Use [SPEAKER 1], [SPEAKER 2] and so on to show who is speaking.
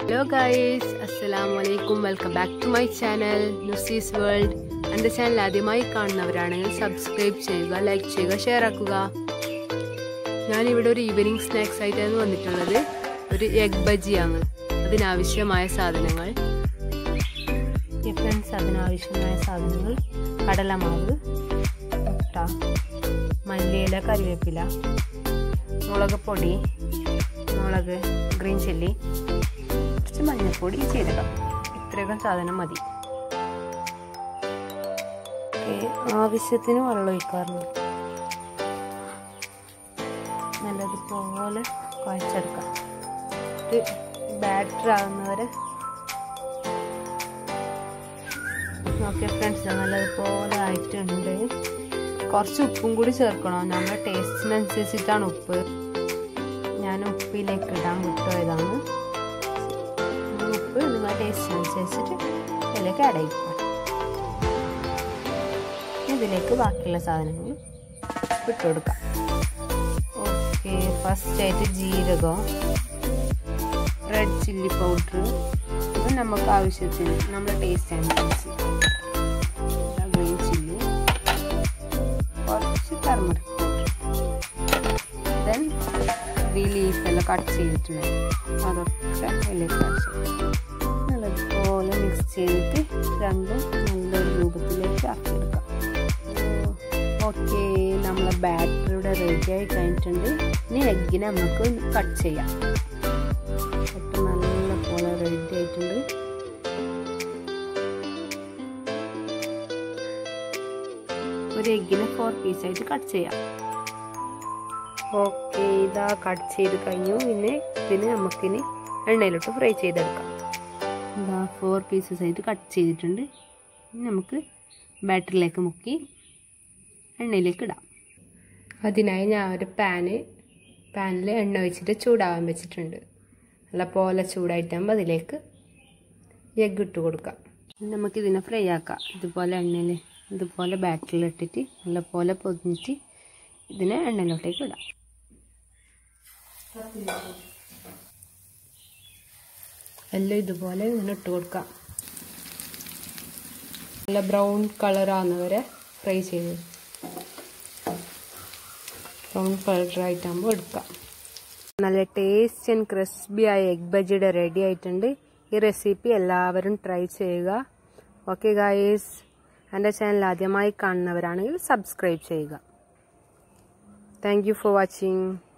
[SPEAKER 1] Hello guys, Assalamualaikum. Welcome back to my channel Nusi's World. And the channel ആദ്യമായി കാണുന്നവരാണെങ്കിൽ subscribe ചെയ്യുക, like ചെയ്യുക, share ആക്കുക. ഞാൻ ഇവിടെ ഒരു ഈവനിംഗ് സ്നാക്സ് ആയിട്ടാണ് വന്നിട്ടുള്ളത്. ഒരു എഗ് ബജിയാണ്. അതിനാവശ്യമായ സാധനങ്ങൾ. ഫ്രണ്ട്സ്, അതിനാവശ്യമായ സാധനങ്ങൾ കടലമാവ്, മുട്ട, മല്ലിയില, കറിവേപ്പില, മുളക് പൊടി, മുളക്, ഗ്രീൻ ചില്ലി, കുറച്ച് മഞ്ഞൾപ്പൊടി, ജീരകം. ഇത്രയൊക്കെ സാധനം മതി. ആവശ്യത്തിന് വെള്ളം ഒഴിക്കാറുണ്ട്. നല്ലതുപോലെ കുഴച്ചെടുക്കാം. ഒരു ബാറ്റർ ആകുന്നവരെ ഓക്കെ ഫ്രണ്ട്സ്, നല്ലതുപോലെ ആയിട്ടുണ്ട്. കുറച്ച് ഉപ്പും കൂടി ചേർക്കണം. നമ്മുടെ ടേസ്റ്റിനനുസരിച്ചിട്ടാണ് ഉപ്പ്. ഞാൻ ഉപ്പിലേക്ക് ഇടാൻ വിട്ടുപോയതാണ്. ഉപ്പ് നിങ്ങളുടെ ടേസ്റ്റിനനുസരിച്ചിട്ട് ഇതിലേക്ക് ആഡ് ചെയ്യും. ഇതിലേക്ക് ബാക്കിയുള്ള സാധനങ്ങൾ ഇട്ട് കൊടുക്കാം. ഓക്കെ, ഫസ്റ്റ് ആയിട്ട് ജീരകം, റെഡ് ചില്ലി പൗഡർ, ഇത് നമുക്ക് ആവശ്യത്തിന് നമ്മുടെ ടേസ്റ്റ് അനുസരിച്ച്, ഗ്രീൻ ചില്ലി, കുറച്ച് ടർമറിക് പൗഡർ, ദെൻ ലീഫ് എല്ലാം കട്ട് ചെയ്തിട്ടുണ്ട്. അതൊക്കെ അതിലേക്ക് കട്ട് ചെയ്യും. നല്ലതുപോലെ മിക്സ് ചെയ്തിട്ട് രണ്ടും നല്ലൊരു രൂപത്തിലേക്ക് ആക്കിയെടുക്കാം. ഓക്കെ, നമ്മളെ ബാറ്റർ ഇവിടെ റെഡി ആയി കഴിഞ്ഞിട്ടുണ്ട്. ഇനി എഗ്ഗിനെ നമുക്ക് കട്ട് ചെയ്യാം. ഒക്കെ നല്ലപോലെ റെഡി ആയിട്ടുണ്ട്. ഒരു എഗ്ഗിനെ 4 പീസായിട്ട് കട്ട് ചെയ്യാം. ഓക്കെ, ഇതാ കട്ട് ചെയ്ത് കഴിഞ്ഞു. പിന്നെ ഇതിന് നമുക്കിനി എണ്ണയിലോട്ട് ഫ്രൈ ചെയ്തെടുക്കാം. ഇതാ 4 പീസസ് ആയിട്ട് കട്ട് ചെയ്തിട്ടുണ്ട്. ഇനി നമുക്ക് ബാറ്ററിലേക്ക് മുക്കി എണ്ണയിലേക്ക് ഇടാം. അതിനായി ഞാൻ ഒരു പാനിൽ എണ്ണ ഒഴിച്ചിട്ട് ചൂടാവാൻ വെച്ചിട്ടുണ്ട്. നല്ലപോലെ ചൂടായിട്ടാകുമ്പോൾ അതിലേക്ക് എഗ്ഗ് ഇട്ട് കൊടുക്കാം. നമുക്കിതിനെ ഫ്രൈ ആക്കാം. ഇതുപോലെ എണ്ണയിൽ ഇതുപോലെ ബാറ്ററിൽ ഇട്ടിട്ട് നല്ലപോലെ പൊതിഞ്ഞിട്ട് ഇതിനെ എണ്ണയിലോട്ടേക്ക് ഇടാം. എല്ലാം ഇതുപോലെ ഇങ്ങനെ ഇട്ട് കൊടുക്കാം. നല്ല ബ്രൗൺ കളറാകുന്നവരെ ഫ്രൈ ചെയ്ത്, ബ്രൗൺ കളറായിട്ടാകുമ്പോൾ എടുക്കാം. നല്ല ടേസ്റ്റ് ആൻഡ് ക്രിസ്പി ആയ എഗ് ബജിയുടെ റെഡി ആയിട്ടുണ്ട്. ഈ റെസിപ്പി എല്ലാവരും ട്രൈ ചെയ്യുക. ഓക്കെ ഗായ്സ്, എൻ്റെ ചാനൽ ആദ്യമായി കാണുന്നവരാണെങ്കിൽ സബ്സ്ക്രൈബ് ചെയ്യുക. Thank you for watching.